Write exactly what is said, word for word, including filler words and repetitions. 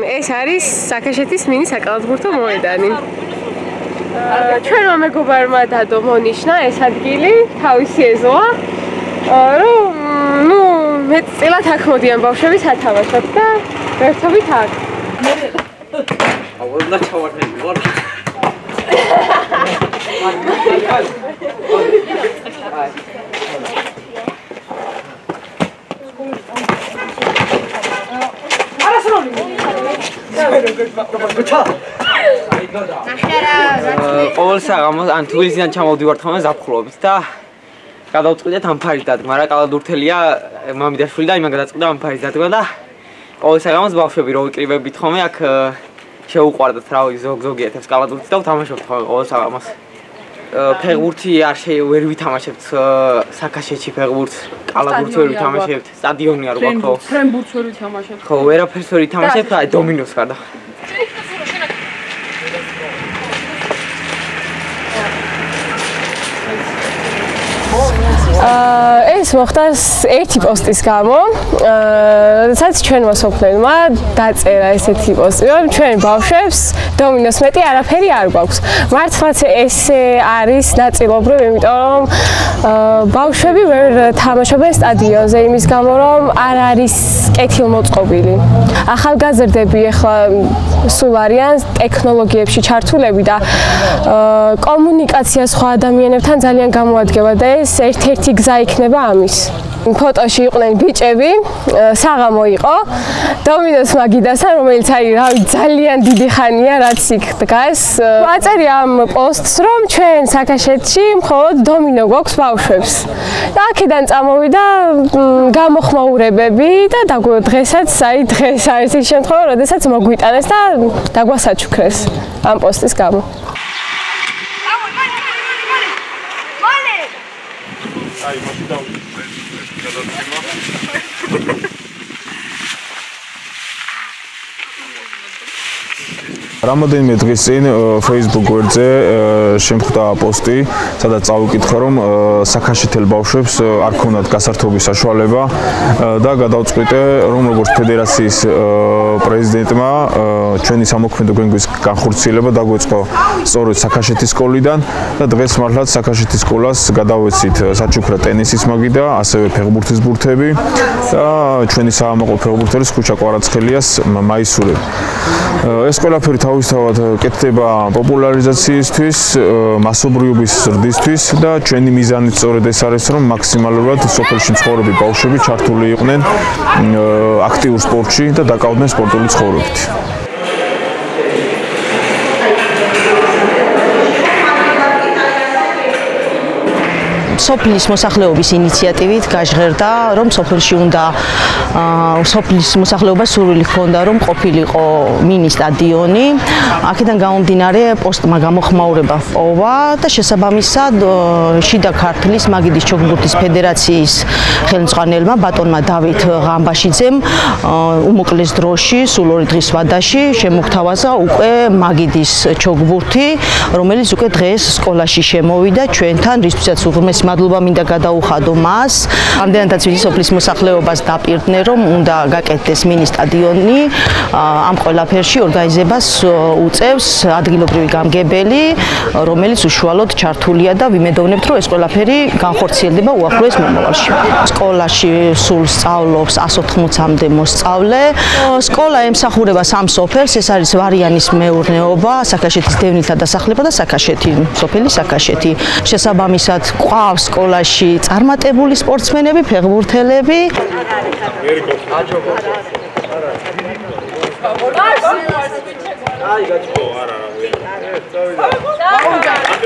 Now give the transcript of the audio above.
ეს არის საქაშეთის მინი საკალათბურთო მოედანი. ჩვენმა მეგობარმა დადო მონიშნა ეს ადგილი, თავისი ეზოა, რომ ნუ მეტწილად აქ მოდიან ბავშვები სათამაშოდ და ერთობით აქ. აულა ჩავარდები ვარ. ყოველ საღამოს ან თბილისიდან ჩამოვდივართ ხოლმე ზაფხულობით და გადავწყვიტეთ ამ ფარის დადგმა რა კალათბურთელია მამიდაშვილი და იმან გადაწყვიტა ამ ფარის დადგმა და ყოველ საღამოს ბავშვები რო ვიკრიბებით ხოლმე აქ შეუყვარდათ რავი ზოგ ზოგიერთებს კალათბურთს და ვთამაშობთ ხოლმე ყოველ საღამოს ფეხბურთი არ ვერ ვითამაშებთ საქაშეთში ფეხბურთს კალათბურთს ვერ ვითამაშებთ სტადიონი არ გვაქვს ხო ფრენბურთს ვერ ვითამაშებთ ხო ვერაფერს ვერ ვითამაშებთ აი დომინოს გარდა ეს მოხდა ერთი პოსტის გამო, როდესაც ჩვენმა სოფლენმა დაწერა ესეთი პოსტი, რომ ჩვენ ბავშვებს დომინოს მეტი არაფერი არ გვაქვს. მართლაც ესე არის ნაწილობრივ, იმიტომ რომ ბავშვები ვერ თამაშობენ სტადიონზე იმის გამო, რომ არ არის კეთილმოწყობილი. ახალგაზრდები ახლა სულ არიან ტექნოლოგიებში ჩართულები და კომუნიკაცია სხვა ადამიანებთან ძალიან გამოადგება და ეს ერთ-ერთი გზა იქნება ამის. ფოტოში იყვნენ ბიჭები, საღამო იყო, დომინოს მაგიდასთან, რომელიც არის რავი ძალიან დიდი ხანია, რაც იქ დგას. აწერია ამ პოსტს, რომ ჩვენ საქაშეთში მხოლოდ დომინო გვაქვს ბავშვებს. და აქედან წამოვიდა გამოხმაურებები და დღესაც, აი დღეს არის ის შემთხვევა, როდესაც მოგვიტანეს და დაგვასაჩუქრეს ამ პოსტის გამო. აი მაშინ დავუშვი გადაცემა რამოდენიმე დღის წინ Facebook გვერდზე შემხვდა პოსტი, სადაც წავიკითხე, რომ საქაშეთელ ბავშვებს არ ქონდათ გასართობის საშუალება და გადავწყვიტე, რომ როგორც ფედერაციის პრეზიდენტმა ჩვენი სამოქმედო გენგვის განხორციელება დაგვეწყო სწორედ საქაშეთის სკოლიდან და დღეს მართლაც საქაშეთის სკოლას გადავეცით საჩუქრა ტენისის მაგიდა, ასევე ფეხბურთის ბურთები და ჩვენი საამაყო ფეხბურთელის ხუჩა კვარაცხელიას მაისურები. ეს ყველაფერი თავისთავად კეთდება პოპულარიზაციისთვის, მასობრიობის ზრდისთვის და ჩვენი მიზანიც სწორედ ეს არის, რომ მაქსიმალურად სოფელში მცხოვრები ბავშვები ჩართული იყვნენ აქტიურ სპორტში და დაკავდნენ სპორტული ცხოვრებით. სოფლის მოსახლეობის ინიციატივით გაჟღერდა, რომ სოფელში უნდა სოფლის მოსახლეობას სურვილი ჰქონდა, რომ ყოფილიყო მინი სტადიონი. აქედან გამომდინარე პოსტმა გამოხმაურება პოვა და შესაბამისად შიდა ქართლის მაგიდის ჩოგბურთის ფედერაციის ხელმძღვანელმა ბატონმა დავით ღამბაშიძემ უმოკლეს დროში, სულ ორი დღის ვადაში შემოგთავაზა უკვე მაგიდის ჩოგბურთი, რომელიც უკვე დღეს სკოლაში შემოვიდა ჩვენთან, რისთვისაც უღრმესი მადლობა მინდა გადაუხადო მას. ამდენადაც ვიცი სოფლის მოსახლეობას დაპირდნენ, რომ უნდა გაკეთდეს მინი სტადიონი. ამ ყველაფერში ორგანიზებას უწევს ადგილობრივი გამგებელი, რომელიც უშუალოდ ჩართულია და ვიმედოვნებთ, რომ ეს ყველაფერი განხორციელდება უახლოეს მომავალში. სკოლაში სულ სწავლობს ასი ოთხმოცამდე მოსწავლე. სკოლა ემსახურება სამ სოფელს, ეს არის ვარიანის მეურნეობა, საქაშეთის დევნილთა დასახლება და საქაშეთი, სოფელი საქაშეთი. შესაბამისად ყავს სკოლაში წარმატებული სპორტსმენები, ფეხბურთელები. აი გაჩო არა არა